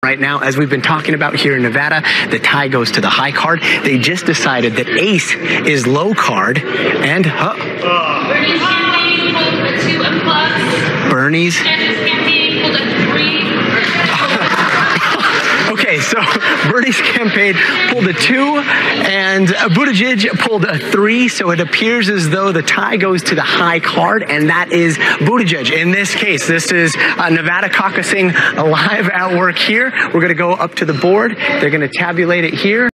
Right now, as we've been talking about here in Nevada, the tie goes to the high card. They just decided that ace is low card, and Bernie's. Okay, so Bernie's campaign pulled a 2, and Buttigieg pulled a 3, so it appears as though the tie goes to the high card, and that is Buttigieg. In this case, this is Nevada caucusing live at work here. We're going to go up to the board. They're going to tabulate it here.